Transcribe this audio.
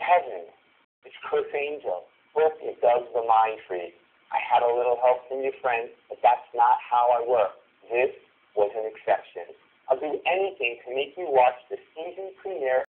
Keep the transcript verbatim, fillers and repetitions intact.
heaven. It's Chris Angel. Look, it does the Mindfreak. I had a little help from your friend, but that's not how I work. This was an exception. I'll do anything to make you watch the season premiere